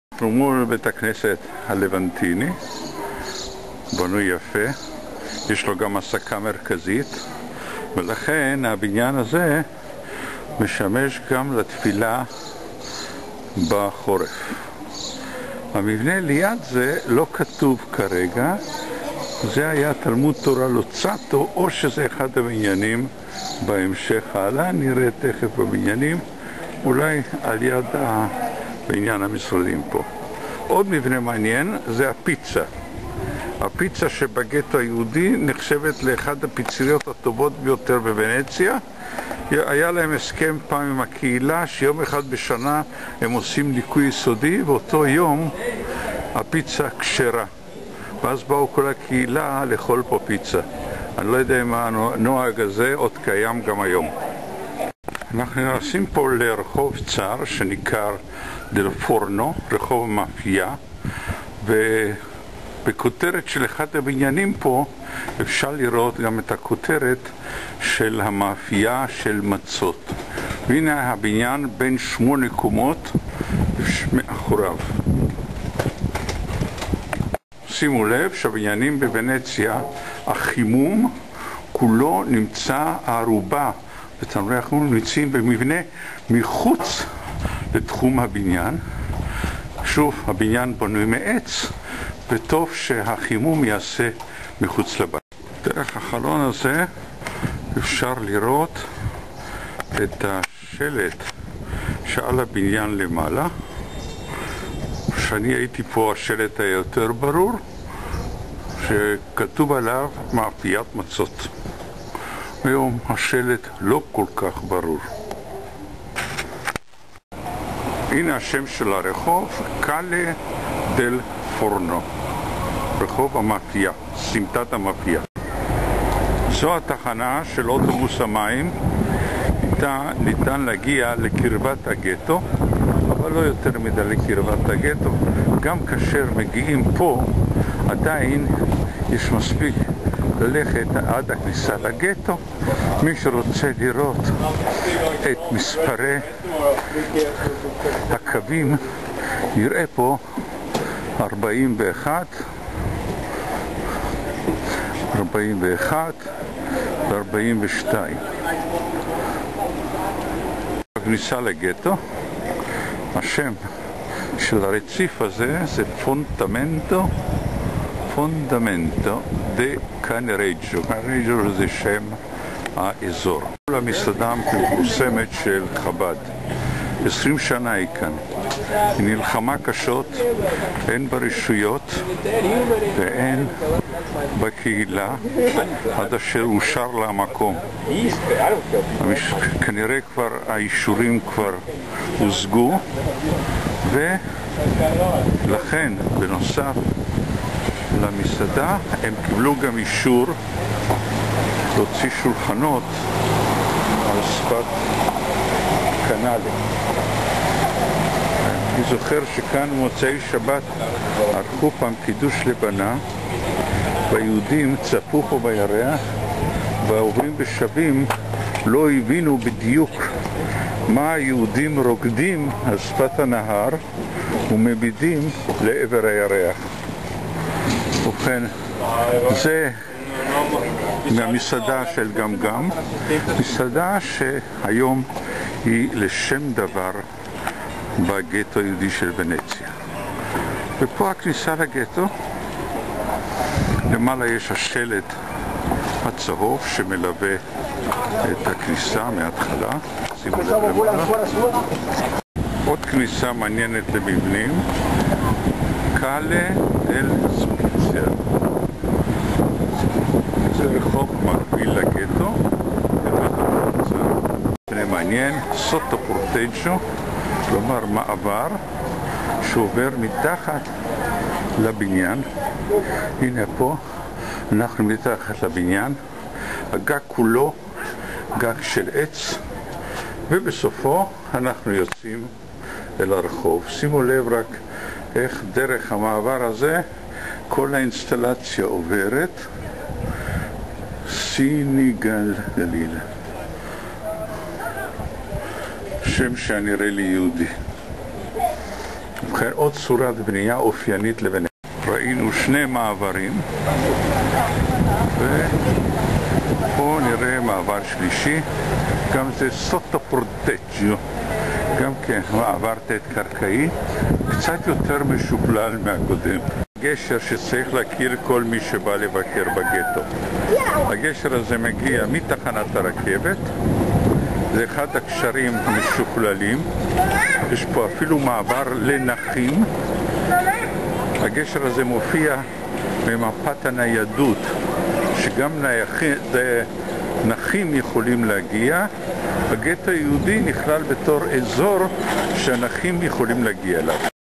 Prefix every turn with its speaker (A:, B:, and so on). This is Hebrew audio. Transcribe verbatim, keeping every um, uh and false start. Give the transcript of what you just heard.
A: אנחנו מול בית הכנסת הלבנטיני, בנוי יפה, יש לו גם הסקה מרכזית, ולכן הבניין הזה משמש גם לתפילה בחורף. המבנה ליד זה לא כתוב כרגע, זה היה תלמוד תורה לוצאטו, או שזה אחד הבניינים בהמשך הלאה, נראה תכף בבניינים, אולי על יד הבניין המשרדים פה. עוד מבנה מעניין זה הפיצה. הפיצה שבגטו היהודי נחשבת לאחד הפיצריות הטובות ביותר בוונציה. היה להם הסכם פעם עם הקהילה שיום אחד בשנה הם עושים ניקוי יסודי, ואותו יום הפיצה כשרה. ואז באו כל הקהילה לאכול פה פיצה. אני לא יודע אם הנוהג הזה עוד קיים גם היום. אנחנו נכנסים פה לרחוב צר שנקרא דל פורנו, רחוב המאפייה, ובכותרת של אחד הבניינים פה אפשר לראות גם את הכותרת של המאפייה של מצות. והנה הבניין בין שמונה קומות מאחוריו. שימו לב שהבניינים בוונציה, החימום כולו נמצא הערובה ותמרי החימום נמצאים במבנה מחוץ לתחום הבניין. שוב, הבניין בנוי מעץ, וטוב שהחימום יעשה מחוץ לבית. דרך החלון הזה אפשר לראות את השלט שעל הבניין למעלה. כשאני הייתי פה השלט היה יותר ברור, שכתוב עליו מאפיית מצות. היום השלט לא כל כך ברור. הנה השם של הרחוב, קאלה דל פורנו, רחוב המאפייה, סמטת המאפייה. זו התחנה של אוטובוס המים, איתה ניתן להגיע לקרבת הגטו, אבל לא יותר מדי לקרבת הגטו. גם כאשר מגיעים פה, עדיין יש מספיק ללכת עד הכניסה לגטו. מי שרוצה לראות את מספרי הקווים יראה פה ארבעים ואחת, ארבעים ואחת ו-ארבעים ושתיים. בכניסה לגטו, השם של הרציף הזה זה פונדמנטו, פונדמנטו דה קנרג'ו. קנרג'ו זה שם האזור. המסעדה המפורסמת של חב"ד. עשרים שנה היא כאן. היא נלחמה קשות, הן ברשויות והן בקהילה, עד אשר אושר לה המקום. כנראה כבר האישורים כבר הושגו, ולכן בנוסף למסעדה הם קיבלו גם אישור להוציא שולחנות על שפת קנאלי. אני זוכר שכאן מוצאי שבת ערכו פעם קידוש לבנה, והיהודים צפו פה בירח, והעוברים ושבים לא הבינו בדיוק מה היהודים רוקדים על שפת הנהר ומבידים לעבר הירח. ובכן, זה מהמסעדה של גמגם, מסעדה שהיום היא לשם דבר בגטו היהודי של ונציה. ופה הכניסה לגטו, למעלה יש השלט הצהוב שמלווה את הכניסה מההתחלה. שימו לב למעלה. עוד כניסה מעניינת למבנים, קאלה דל ספיציה. זה רחוב מקביל לגטו, זה מעניין, סוטו פורטג'ו, כלומר מעבר שעובר מתחת לבניין. הנה פה אנחנו מתחת לבניין, הגג כולו גג של עץ, ובסופו אנחנו יוצאים אל הרחוב. שימו לב רק איך דרך המעבר הזה כל האינסטלציה עוברת. סיני גל גליל, שם שנראה לי יהודי. ובכן, עוד צורת בנייה אופיינית לבני. ראינו שני מעברים, ופה נראה מעבר שלישי, גם זה סוטו פורטג'יו, גם כן מעבר תת-קרקעי, קצת יותר משוכלל מהקודם. גשר שצריך להכיר כל מי שבא לבקר בגטו. הגשר הזה מגיע מתחנת הרכבת, זה אחד הקשרים המשוכללים, יש פה אפילו מעבר לנכים. הגשר הזה מופיע במפת הניידות, שגם נכים יכולים להגיע. הגטו היהודי נכלל בתור אזור שהנכים יכולים להגיע אליו.